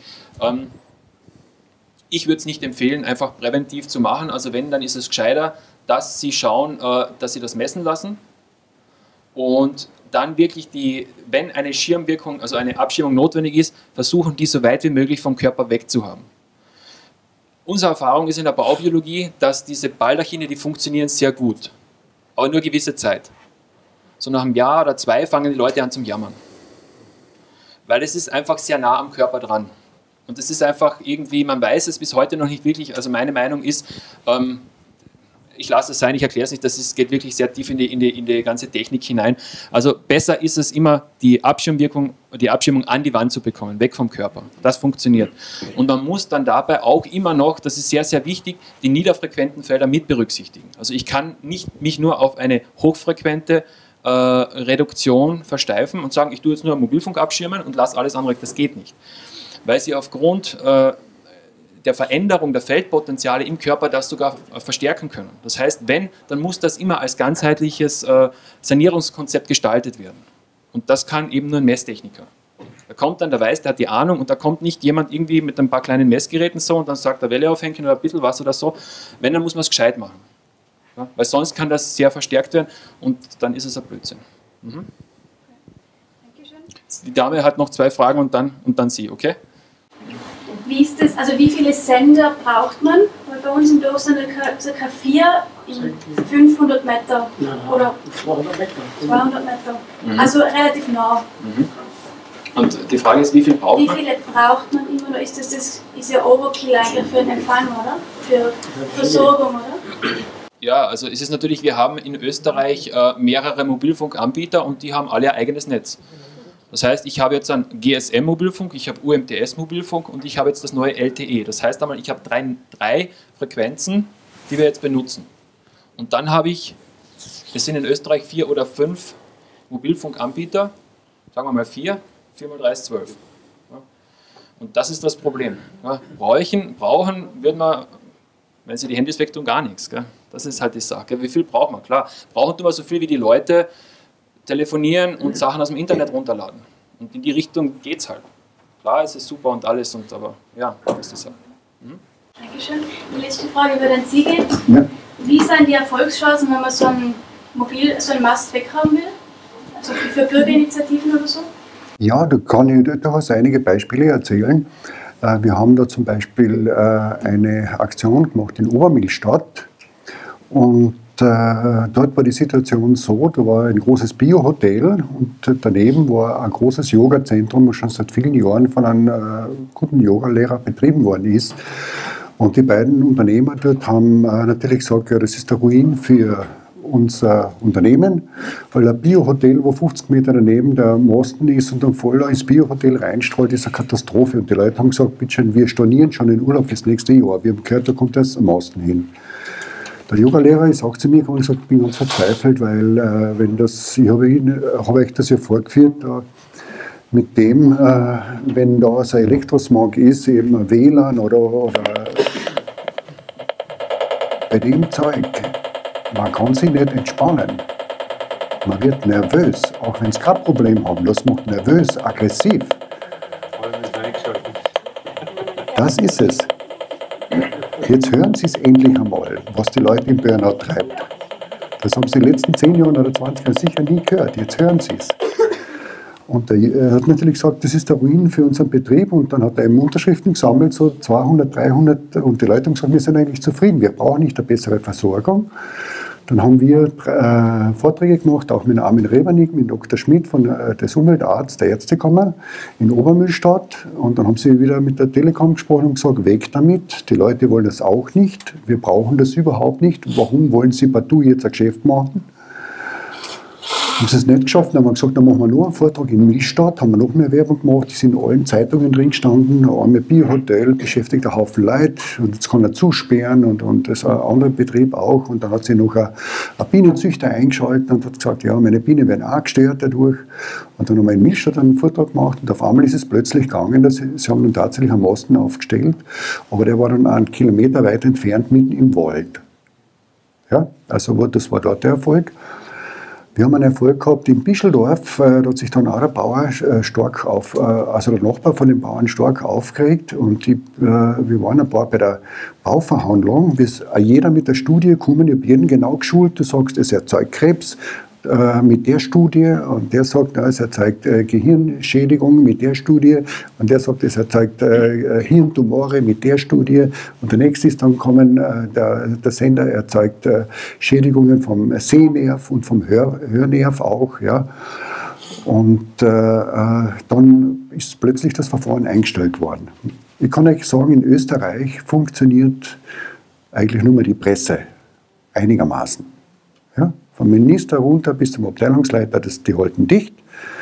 Ich würde es nicht empfehlen, einfach präventiv zu machen. Also wenn, dann ist es gescheiter, dass Sie schauen, dass Sie das messen lassen und dann wirklich wenn eine Schirmwirkung, also eine Abschirmung notwendig ist, versuchen, die so weit wie möglich vom Körper wegzuhaben. Unsere Erfahrung ist in der Baubiologie, dass diese Baldachine, die funktionieren sehr gut, aber nur gewisse Zeit. So nach einem Jahr oder 2 fangen die Leute an zum Jammern. Weil es ist einfach sehr nah am Körper dran. Und es ist einfach irgendwie, man weiß es bis heute noch nicht wirklich, also meine Meinung ist, ich lasse es sein, ich erkläre es nicht, das geht wirklich sehr tief in die ganze Technik hinein. Also besser ist es immer, die Abschirmung an die Wand zu bekommen, weg vom Körper. Das funktioniert. Und man muss dann dabei auch immer noch, das ist sehr, sehr wichtig, die niederfrequenten Felder mit berücksichtigen. Also ich kann nicht mich nur auf eine hochfrequente Reduktion versteifen und sagen, ich tue jetzt nur Mobilfunk abschirmen und lasse alles andere weg. Das geht nicht. Weil sie aufgrund der Veränderung der Feldpotenziale im Körper das sogar verstärken können. Das heißt, wenn, dann muss das immer als ganzheitliches Sanierungskonzept gestaltet werden. Und das kann eben nur ein Messtechniker. Da kommt dann, der weiß, der hat die Ahnung und da kommt nicht jemand irgendwie mit ein paar kleinen Messgeräten so und dann sagt er Welle aufhängen oder ein bisschen was oder so. Wenn, dann muss man es gescheit machen. Ja, weil sonst kann das sehr verstärkt werden und dann ist es ein Blödsinn. Mhm. Die Dame hat noch 2 Fragen und dann Sie, okay? Wie ist das, also wie viele Sender braucht man? Weil bei uns im Dorf sind ca. 4 in 500 Meter oder 200 Meter. 200 Meter. Mhm. Also relativ nah. Mhm. Und die Frage ist, wie viel braucht man? Wie viele braucht man immer noch? Ist ja Overkill eigentlich für den Empfang, oder? Für Versorgung, oder? Ja, also es ist natürlich, wir haben in Österreich mehrere Mobilfunkanbieter und die haben alle ein eigenes Netz. Das heißt, ich habe jetzt einen GSM-Mobilfunk, ich habe UMTS-Mobilfunk und ich habe jetzt das neue LTE. Das heißt einmal, ich habe drei Frequenzen, die wir jetzt benutzen. Und dann habe ich, es sind in Österreich 4 oder 5 Mobilfunkanbieter, sagen wir mal 4 mal 3 ist 12. Ja. Und das ist das Problem. Ja. Brauchen wird man, wenn Sie die Handys wegtun, gar nichts. Gell? Das ist halt die Sache. Wie viel braucht man? Klar, brauchen tun wir so viel wie die Leute telefonieren und Sachen aus dem Internet runterladen. Und in die Richtung geht es halt. Klar, es ist super und alles, aber ja, das ist die Sache. Mhm. Dankeschön. Die letzte Frage würde an Sie gehen. Ja. Wie sind die Erfolgschancen, wenn man so einen Mast weghaben will? Also für Bürgerinitiativen oder so? Ja, da kann ich durchaus einige Beispiele erzählen. Wir haben da zum Beispiel eine Aktion gemacht in Obermillstadt und dort war die Situation so, da war ein großes Biohotel und daneben war ein großes Yoga-Zentrum, das schon seit vielen Jahren von einem guten Yogalehrer betrieben worden ist. Und die beiden Unternehmer dort haben natürlich gesagt, ja, das ist der Ruin für unser Unternehmen, weil ein Biohotel, wo 50 Meter daneben der Mosten ist und dann voll ins Biohotel reinstrahlt, ist eine Katastrophe. Und die Leute haben gesagt, bitte schön, wir stornieren schon den Urlaub fürs nächste Jahr. Wir haben gehört, da kommt das Mosten hin. Der Yogalehrer ist auch zu mir gekommen und gesagt, ich bin ganz verzweifelt, weil wenn das, ich habe euch das ja vorgeführt, mit dem, wenn da so ein Elektrosmog ist, eben ein WLAN oder bei dem Zeug, man kann sich nicht entspannen. Man wird nervös, auch wenn sie kein Problem haben. Das macht nervös, aggressiv. Das ist es. Jetzt hören Sie es endlich einmal, was die Leute im Burnout treibt. Das haben Sie in den letzten 10 Jahren oder 20 Jahren sicher nie gehört. Jetzt hören Sie es. Und er hat natürlich gesagt, das ist der Ruin für unseren Betrieb. Und dann hat er eben Unterschriften gesammelt, so 200, 300. Und die Leute haben gesagt, wir sind eigentlich zufrieden. Wir brauchen nicht eine bessere Versorgung. Dann haben wir Vorträge gemacht, auch mit Armin Rebernig, mit Dr. Schmidt des Umweltarztes der Ärztekammer in Obermillstadt. Und dann haben sie wieder mit der Telekom gesprochen und gesagt, weg damit. Die Leute wollen das auch nicht. Wir brauchen das überhaupt nicht. Warum wollen sie partout jetzt ein Geschäft machen? Haben sie es nicht geschafft, dann haben wir gesagt, dann machen wir nur einen Vortrag in Millstadt, haben wir noch mehr Werbung gemacht, die sind in allen Zeitungen drin gestanden, ein arme Biohotel, beschäftigt einen Haufen Leute und jetzt kann er zusperren und das ist ein anderer Betrieb auch und dann hat sich noch ein Bienenzüchter eingeschaltet und hat gesagt, ja, meine Bienen werden auch gestört dadurch und dann haben wir in Millstadt einen Vortrag gemacht und auf einmal ist es plötzlich gegangen, dass sie haben dann tatsächlich einen Masten aufgestellt, aber der war dann 1 Kilometer weit entfernt, mitten im Wald. Ja, also das war dort der Erfolg. Wir haben einen Erfolg gehabt in Bischeldorf, da hat sich dann auch der Bauer also der Nachbar von den Bauern stark aufgeregt und wir waren ein paar bei der Bauverhandlung, bis jeder mit der Studie kommen, ich habe jeden genau geschult, du sagst, es erzeugt Krebs, mit der Studie und der sagt, es erzeugt Gehirnschädigung mit der Studie und der sagt, es erzeugt Hirntumore mit der Studie und der nächste ist dann kommen, der Sender erzeugt Schädigungen vom Sehnerv und vom Hörnerv auch. Ja. Und dann ist plötzlich das Verfahren eingestellt worden. Ich kann euch sagen, in Österreich funktioniert eigentlich nur mehr die Presse einigermaßen. Ja. Vom Minister runter bis zum Abteilungsleiter, die halten dicht.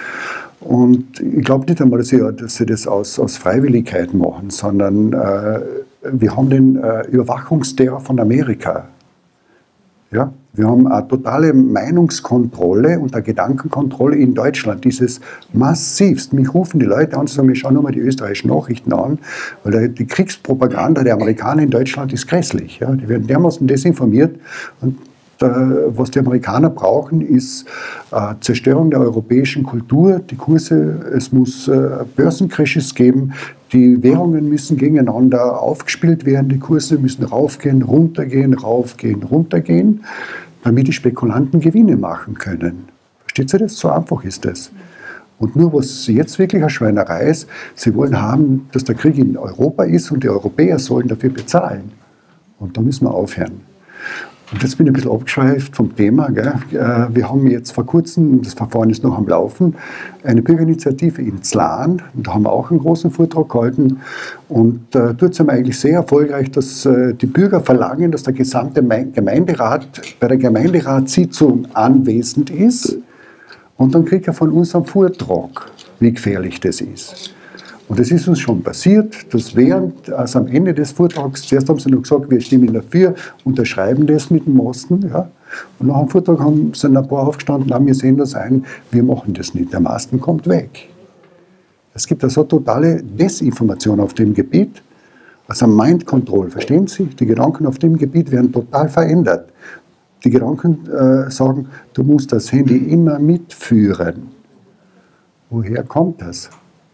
Und ich glaube nicht einmal, dass sie das aus Freiwilligkeit machen, sondern wir haben den Überwachungsterror von Amerika. Ja? Wir haben eine totale Meinungskontrolle und eine Gedankenkontrolle in Deutschland. Dieses massivst. Mich rufen die Leute an und sagen, wir schauen nur mal die österreichischen Nachrichten an, weil die Kriegspropaganda der Amerikaner in Deutschland ist grässlich. Ja? Die werden dermaßen desinformiert. Und was die Amerikaner brauchen, ist Zerstörung der europäischen Kultur, die Kurse, es muss Börsencrashes geben, die Währungen müssen gegeneinander aufgespielt werden, die Kurse müssen raufgehen, runtergehen, raufgehen, runtergehen, damit die Spekulanten Gewinne machen können. Versteht ihr das? So einfach ist das. Und nur was jetzt wirklich eine Schweinerei ist, sie wollen haben, dass der Krieg in Europa ist und die Europäer sollen dafür bezahlen. Und da müssen wir aufhören. Und jetzt bin ich ein bisschen abgeschweift vom Thema. Gell? Wir haben jetzt vor kurzem, das Verfahren ist noch am Laufen, eine Bürgerinitiative in Zlan. Da haben wir auch einen großen Vortrag gehalten. Und dort sind wir eigentlich sehr erfolgreich, dass die Bürger verlangen, dass der gesamte Gemeinderat bei der Gemeinderatssitzung anwesend ist. Und dann kriegt er von uns einen Vortrag, wie gefährlich das ist. Und es ist uns schon passiert, dass also am Ende des Vortrags, zuerst haben sie noch gesagt, wir stimmen dafür, unterschreiben das mit dem Masten. Ja. Und nach dem Vortrag sind ein paar aufgestanden, wir sehen das ein, wir machen das nicht, der Masten kommt weg. Es gibt also totale Desinformation auf dem Gebiet, also Mind Control, verstehen Sie? Die Gedanken auf dem Gebiet werden total verändert. Die Gedanken sagen, du musst das Handy immer mitführen. Woher kommt das?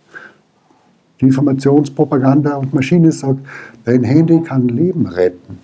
Die Informationspropaganda und Maschine sagt, dein Handy kann Leben retten.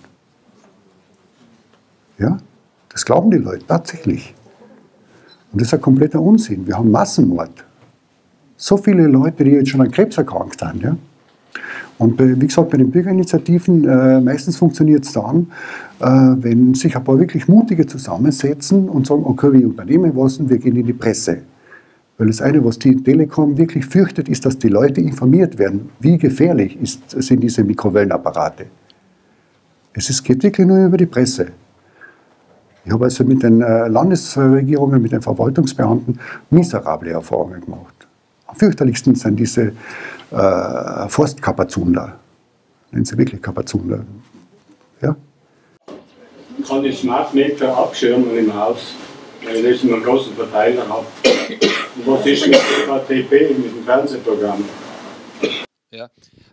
Ja, das glauben die Leute tatsächlich. Und das ist ein kompletter Unsinn. Wir haben Massenmord. So viele Leute, die jetzt schon an Krebs erkrankt sind. Ja? Und wie gesagt, bei den Bürgerinitiativen, meistens funktioniert es dann, wenn sich ein paar wirklich Mutige zusammensetzen und sagen, okay, wir übernehmen was und wir gehen in die Presse. Weil das eine, was die Telekom wirklich fürchtet, ist, dass die Leute informiert werden, wie gefährlich sind diese Mikrowellenapparate. Es geht wirklich nur über die Presse. Ich habe also mit den Landesregierungen, mit den Verwaltungsbeamten miserable Erfahrungen gemacht. Am fürchterlichsten sind diese Forstkapazundler. Nennen sie wirklich Kapazundler. Ja? Kann ich Smart Meter abschirmen im Haus, wenn ich nicht einen großen Verteiler habe? Und was ist mit DVB, mit dem Fernsehprogramm? Ja.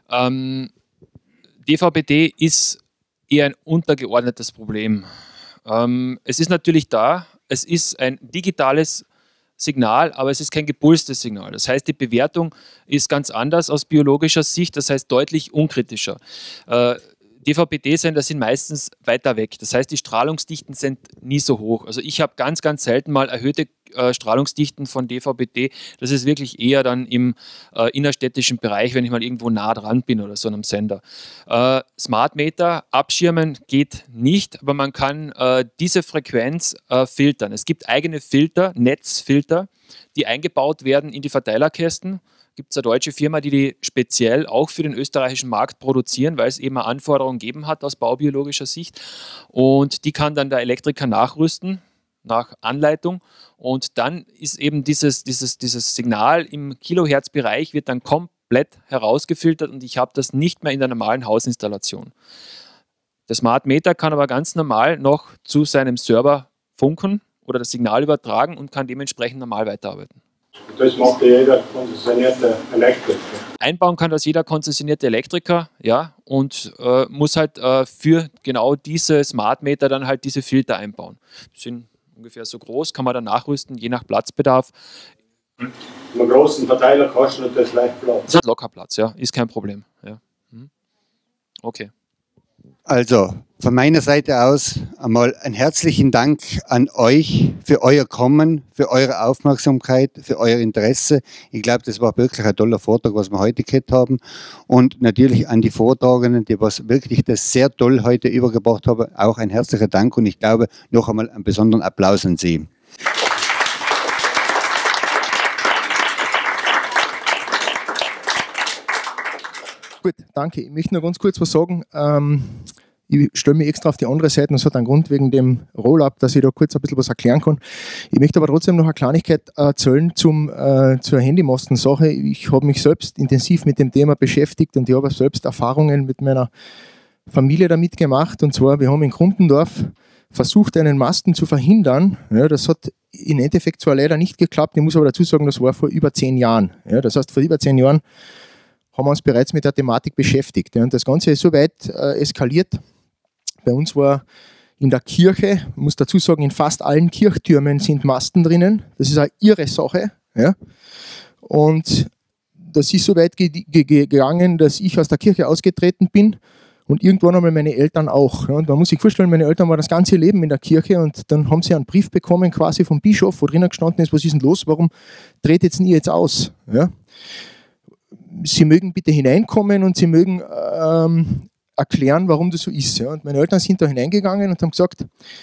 DVB-T ist eher ein untergeordnetes Problem. Es ist natürlich da, es ist ein digitales Signal, aber es ist kein gepulstes Signal. Das heißt, die Bewertung ist ganz anders aus biologischer Sicht, das heißt deutlich unkritischer. DVB-T-Sender sind meistens weiter weg. Das heißt, die Strahlungsdichten sind nie so hoch. Also ich habe ganz, ganz selten mal erhöhte Strahlungsdichten von DVB-T. Das ist wirklich eher dann im innerstädtischen Bereich, wenn ich mal irgendwo nah dran bin oder so einem Sender. Smart Meter abschirmen geht nicht, aber man kann diese Frequenz filtern. Es gibt eigene Filter, Netzfilter, die eingebaut werden in die Verteilerkästen. Gibt es eine deutsche Firma, die speziell auch für den österreichischen Markt produzieren, weil es eben eine Anforderung gegeben hat aus baubiologischer Sicht. Und die kann dann der Elektriker nachrüsten, nach Anleitung. Und dann ist eben dieses Signal im Kilohertz-Bereich wird dann komplett herausgefiltert und ich habe das nicht mehr in der normalen Hausinstallation. Der Smart Meter kann aber ganz normal noch zu seinem Server funken oder das Signal übertragen und kann dementsprechend normal weiterarbeiten. Das macht jeder konzessionierte Elektriker. Einbauen kann das jeder konzessionierte Elektriker, ja, und muss halt für genau diese Smart Meter dann halt diese Filter einbauen. Die sind ungefähr so groß, kann man dann nachrüsten, je nach Platzbedarf. Mit einem großen Verteiler kostet das leicht Platz. Das hat locker Platz, ja, ist kein Problem. Ja. Okay. Also von meiner Seite aus einmal einen herzlichen Dank an euch für euer Kommen, für eure Aufmerksamkeit, für euer Interesse. Ich glaube, das war wirklich ein toller Vortrag, was wir heute gehabt haben. Und natürlich an die Vortragenden, die was wirklich das sehr toll heute übergebracht haben, auch ein herzlicher Dank und ich glaube noch einmal einen besonderen Applaus an Sie. Gut, danke. Ich möchte nur ganz kurz was sagen. Ich stelle mich extra auf die andere Seite und es hat einen Grund wegen dem Roll-Up, dass ich da kurz ein bisschen was erklären kann. Ich möchte aber trotzdem noch eine Kleinigkeit erzählen zur Handymasten-Sache. Ich habe mich selbst intensiv mit dem Thema beschäftigt und ich habe selbst Erfahrungen mit meiner Familie damit gemacht. Und zwar, wir haben in Krumpendorf versucht, einen Masten zu verhindern. Ja, das hat im Endeffekt zwar leider nicht geklappt, ich muss aber dazu sagen, das war vor über 10 Jahren. Ja, das heißt, vor über 10 Jahren haben wir uns bereits mit der Thematik beschäftigt. Ja, und das Ganze ist so weit eskaliert. Bei uns war in der Kirche, ich muss dazu sagen, in fast allen Kirchtürmen sind Masten drinnen. Das ist eine irre Sache. Ja. Und das ist so weit gegangen, dass ich aus der Kirche ausgetreten bin und irgendwann einmal meine Eltern auch. Ja. Und man muss sich vorstellen, meine Eltern waren das ganze Leben in der Kirche und dann haben sie einen Brief bekommen quasi vom Bischof, wo drinnen gestanden ist, was ist denn los, warum tretet ihr jetzt aus? Ja. Sie mögen bitte hineinkommen und Sie mögen erklären, warum das so ist. Ja. Und meine Eltern sind da hineingegangen und haben gesagt,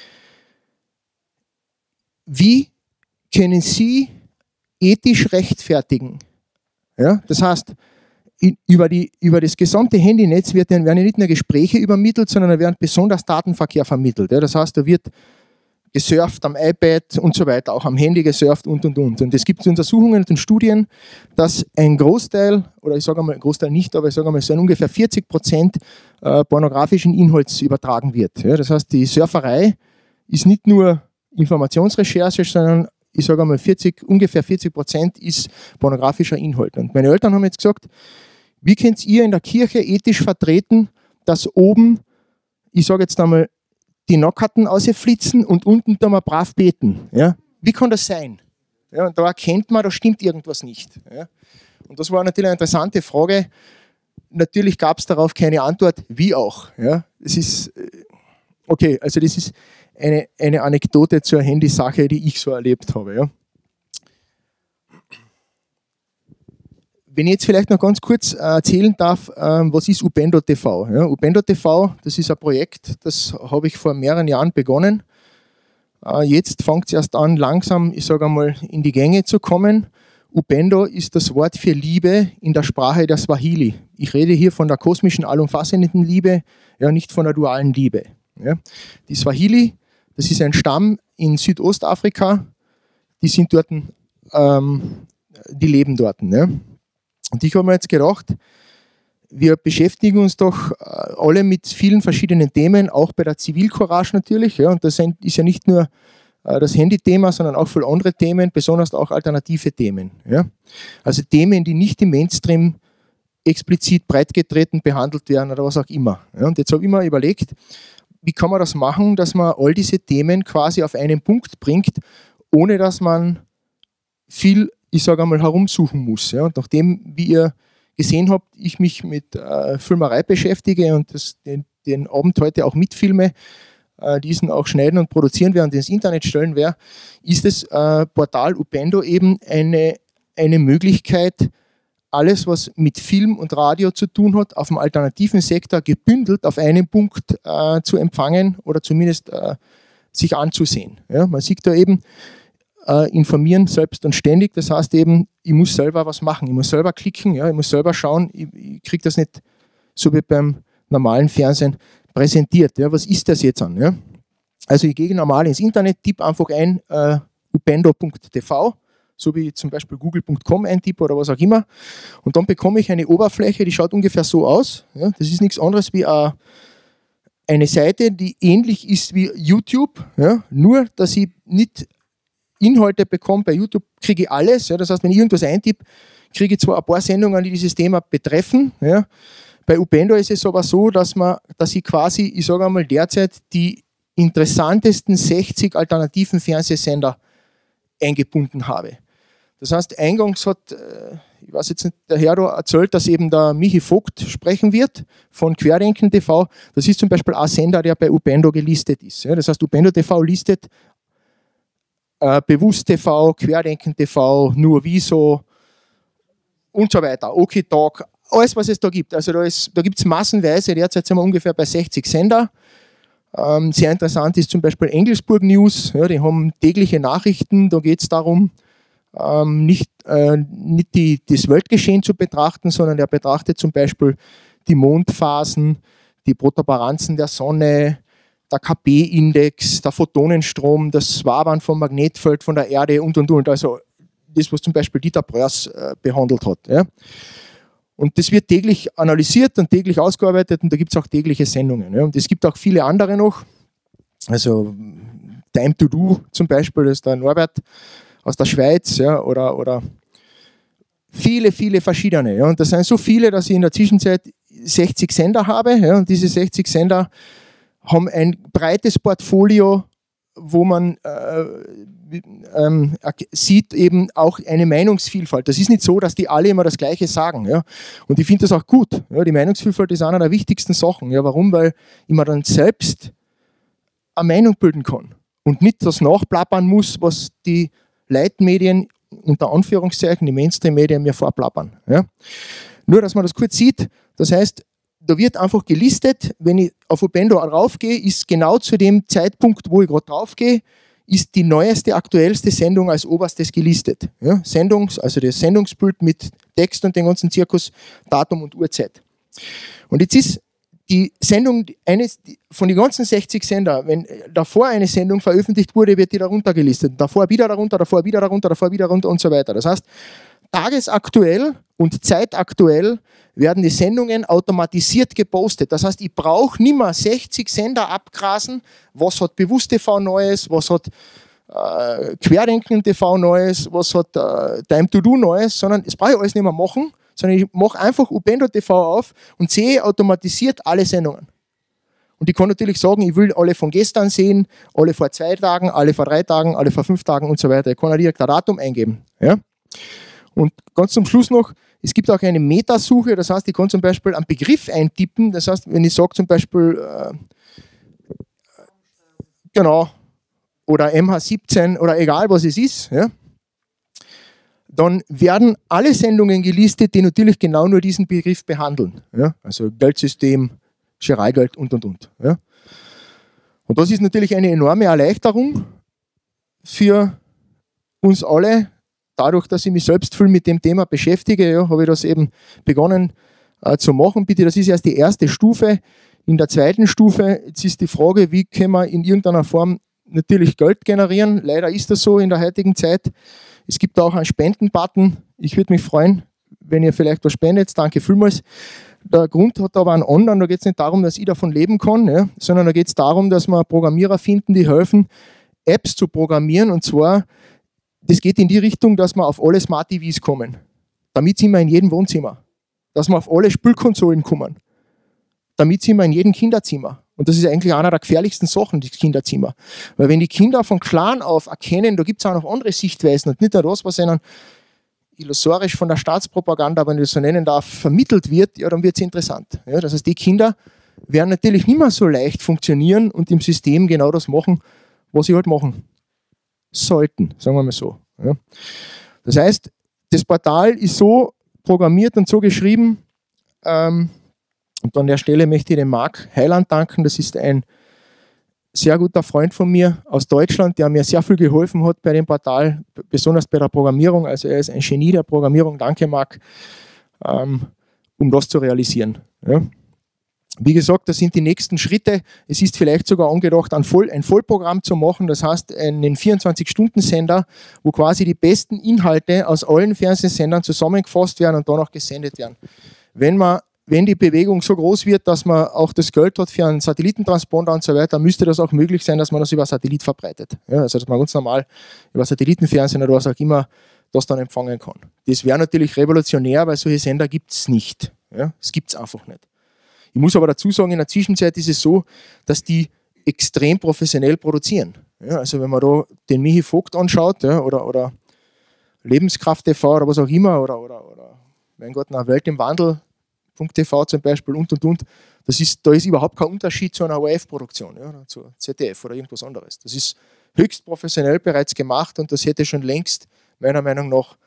wie können Sie ethisch rechtfertigen? Ja, das heißt, über das gesamte Handynetz werden nicht nur Gespräche übermittelt, sondern da werden besonders Datenverkehr vermittelt. Ja. Das heißt, da wird gesurft am iPad und so weiter, auch am Handy gesurft und. Und es gibt Untersuchungen und Studien, dass ein Großteil, oder ich sage einmal ein Großteil nicht, aber ich sage einmal, so ungefähr 40% pornografischen Inhalts übertragen wird. Ja, das heißt, die Surferei ist nicht nur Informationsrecherche, sondern ich sage einmal, ungefähr 40% ist pornografischer Inhalt. Und meine Eltern haben jetzt gesagt, wie könnt ihr in der Kirche ethisch vertreten, dass oben, ich sage jetzt einmal, die Nackerten ausflitzen und unten da mal brav beten. Ja? Wie kann das sein? Ja, und da erkennt man, da stimmt irgendwas nicht. Ja? Und das war natürlich eine interessante Frage. Natürlich gab es darauf keine Antwort, wie auch. Ja? Das ist, okay, also das ist eine Anekdote zur Handysache, die ich so erlebt habe. Ja? Wenn ich jetzt vielleicht noch ganz kurz erzählen darf, was ist Upendo TV? Ja, Upendo TV, das ist ein Projekt, das habe ich vor mehreren Jahren begonnen. Jetzt fängt es erst an, langsam, ich sage einmal, in die Gänge zu kommen. Upendo ist das Wort für Liebe in der Sprache der Swahili. Ich rede hier von der kosmischen, allumfassenden Liebe, ja, nicht von der dualen Liebe. Ja. Die Swahili, das ist ein Stamm in Südostafrika, die sind dort, die leben dort. Ja. Und ich habe mir jetzt gedacht, wir beschäftigen uns doch alle mit vielen verschiedenen Themen, auch bei der Zivilcourage natürlich. Ja, und das ist ja nicht nur das Handy-Thema, sondern auch viele andere Themen, besonders auch alternative Themen. Ja. Also Themen, die nicht im Mainstream explizit breitgetreten behandelt werden oder was auch immer. Ja, und jetzt habe ich mir überlegt, wie kann man das machen, dass man all diese Themen quasi auf einen Punkt bringt, ohne dass man viel, ich sage einmal, herumsuchen muss. Ja. Und nachdem, wie ihr gesehen habt, ich mich mit Filmerei beschäftige und den Abend heute auch mitfilme, diesen auch schneiden und produzieren werde und ins Internet stellen werde, ist das Portal Upendo eben eine Möglichkeit, alles, was mit Film und Radio zu tun hat, auf dem alternativen Sektor gebündelt auf einen Punkt zu empfangen oder zumindest sich anzusehen. Ja, man sieht da eben, informieren selbst und ständig, das heißt eben, ich muss selber was machen, ich muss selber klicken, ja, ich muss selber schauen, ich kriege das nicht so wie beim normalen Fernsehen präsentiert. Ja, was ist das jetzt an? Ja? Also ich gehe normal ins Internet, tippe einfach ein upendo.tv, so wie zum Beispiel google.com eintippe oder was auch immer, und dann bekomme ich eine Oberfläche, die schaut ungefähr so aus. Ja? Das ist nichts anderes wie eine Seite, die ähnlich ist wie YouTube, ja? Nur, dass ich nicht Inhalte bekomme. Bei YouTube kriege ich alles. Ja? Das heißt, wenn ich irgendwas eintippe, kriege ich zwar ein paar Sendungen, die dieses Thema betreffen. Ja? Bei Upendo ist es aber so, dass ich quasi, ich sage einmal, derzeit die interessantesten 60 alternativen Fernsehsender eingebunden habe. Das heißt, eingangs hat, ich weiß jetzt nicht, der Herr da erzählt, dass eben der Michi Vogt sprechen wird von Querdenken TV. Das ist zum Beispiel ein Sender, der bei Upendo gelistet ist. Ja, das heißt, Upendo TV listet Bewusst TV, Querdenken TV, Nur Wieso und so weiter. Okay Talk, alles, was es da gibt. Also da gibt es massenweise, derzeit sind wir ungefähr bei 60 Sender. Sehr interessant ist zum Beispiel Engelsburg News, ja, die haben tägliche Nachrichten, da geht es darum, nicht das Weltgeschehen zu betrachten, sondern er betrachtet zum Beispiel die Mondphasen, die Protuberanzen der Sonne, der KP-Index, der Photonenstrom, das Wabern vom Magnetfeld von der Erde und. Also das, was zum Beispiel Dieter Preuß behandelt hat. Ja. Und das wird täglich analysiert und täglich ausgearbeitet und da gibt es auch tägliche Sendungen. Ja. Und es gibt auch viele andere noch. Also Time to Do zum Beispiel, das ist der Norbert aus der Schweiz, ja, oder viele, viele verschiedene. Ja. Und das sind so viele, dass ich in der Zwischenzeit 60 Sender habe. Ja. Und diese 60 Sender haben ein breites Portfolio, wo man sieht eben auch eine Meinungsvielfalt. Das ist nicht so, dass die alle immer das Gleiche sagen. Ja? Und ich finde das auch gut. Ja? Die Meinungsvielfalt ist eine der wichtigsten Sachen. Ja? Warum? Weil ich mir dann selbst eine Meinung bilden kann und nicht das nachplappern muss, was die Leitmedien, unter Anführungszeichen, die Mainstream-Medien mir vorplappern. Ja? Nur, dass man das kurz sieht, das heißt, da wird einfach gelistet, wenn ich auf Upendo raufgehe, ist genau zu dem Zeitpunkt, wo ich gerade draufgehe, ist die neueste, aktuellste Sendung als oberstes gelistet. Ja, also das Sendungsbild mit Text und den ganzen Zirkus, Datum und Uhrzeit. Und jetzt ist die Sendung, von den ganzen 60 Sender, wenn davor eine Sendung veröffentlicht wurde, wird die darunter gelistet. Davor wieder darunter, davor wieder darunter, davor wieder darunter und so weiter. Das heißt, tagesaktuell und zeitaktuell werden die Sendungen automatisiert gepostet. Das heißt, ich brauche nicht mehr 60 Sender abgrasen, was hat Bewusst TV Neues, was hat Querdenken TV Neues, was hat Time to Do Neues, sondern das brauche ich alles nicht mehr machen, sondern ich mache einfach Upendo TV auf und sehe automatisiert alle Sendungen. Und ich kann natürlich sagen, ich will alle von gestern sehen, alle vor 2 Tagen, alle vor 3 Tagen, alle vor 5 Tagen und so weiter. Ich kann auch direkt ein Datum eingeben. Ja? Und ganz zum Schluss noch, es gibt auch eine Metasuche, das heißt, ich kann zum Beispiel einen Begriff eintippen, das heißt, wenn ich sage zum Beispiel, genau, oder MH17 oder egal was es ist, ja, dann werden alle Sendungen gelistet, die natürlich genau nur diesen Begriff behandeln. Ja? Also Geldsystem, Giroreigeld und. Ja? Und das ist natürlich eine enorme Erleichterung für uns alle. Dadurch, dass ich mich selbst viel mit dem Thema beschäftige, ja, habe ich das eben begonnen zu machen. Bitte, das ist erst die erste Stufe. In der zweiten Stufe, jetzt ist die Frage, wie können wir in irgendeiner Form natürlich Geld generieren. Leider ist das so in der heutigen Zeit. Es gibt auch einen Spenden-Button. Ich würde mich freuen, wenn ihr vielleicht was spendet. Danke vielmals. Der Grund hat aber einen anderen. Da geht es nicht darum, dass ich davon leben kann, ja, sondern da geht es darum, dass wir Programmierer finden, die helfen, Apps zu programmieren. Und zwar, das geht in die Richtung, dass wir auf alle Smart TVs kommen. Damit sind wir in jedem Wohnzimmer. Dass wir auf alle Spielkonsolen kommen. Damit sind wir in jedem Kinderzimmer. Und das ist eigentlich einer der gefährlichsten Sachen, die Kinderzimmer. Weil wenn die Kinder von klein auf erkennen, da gibt es auch noch andere Sichtweisen und nicht nur das, was ihnen illusorisch von der Staatspropaganda, wenn ich das so nennen darf, vermittelt wird, ja, dann wird es interessant. Ja, das heißt, die Kinder werden natürlich nicht mehr so leicht funktionieren und im System genau das machen, was sie halt machen sollten, sagen wir mal so. Ja. Das heißt, das Portal ist so programmiert und so geschrieben, und an der Stelle möchte ich dem Marc Heiland danken. Das ist ein sehr guter Freund von mir aus Deutschland, der mir sehr viel geholfen hat bei dem Portal, besonders bei der Programmierung. Also er ist ein Genie der Programmierung. Danke, Marc, um das zu realisieren. Ja. Wie gesagt, das sind die nächsten Schritte. Es ist vielleicht sogar angedacht, ein Vollprogramm zu machen. Das heißt, einen 24-Stunden-Sender, wo quasi die besten Inhalte aus allen Fernsehsendern zusammengefasst werden und danach gesendet werden. Wenn die Bewegung so groß wird, dass man auch das Geld hat für einen Satellitentransponder und so weiter, müsste das auch möglich sein, dass man das über Satellit verbreitet. Ja, also dass man ganz normal über Satellitenfernsehen oder was auch immer das dann empfangen kann. Das wäre natürlich revolutionär, weil solche Sender gibt es nicht. Ja, das gibt es einfach nicht. Ich muss aber dazu sagen, in der Zwischenzeit ist es so, dass die extrem professionell produzieren. Ja, also wenn man da den Michi Vogt anschaut, ja, oder Lebenskraft TV oder was auch immer, oder mein Gott, eine Welt im Wandel, .tv zum Beispiel und. Da ist überhaupt kein Unterschied zu einer ORF-Produktion, ja, zu ZDF oder irgendwas anderes. Das ist höchst professionell bereits gemacht und das hätte schon längst meiner Meinung nach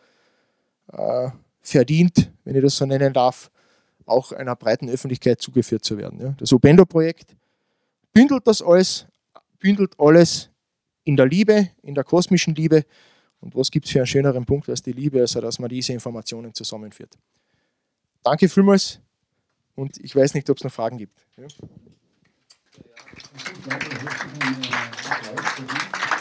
verdient, wenn ich das so nennen darf, auch einer breiten Öffentlichkeit zugeführt zu werden. Ja. Das Obendo-Projekt bündelt das alles, bündelt alles in der Liebe, in der kosmischen Liebe. Und was gibt es für einen schöneren Punkt als die Liebe, also dass man diese Informationen zusammenführt. Danke vielmals und ich weiß nicht, ob es noch Fragen gibt. Ja.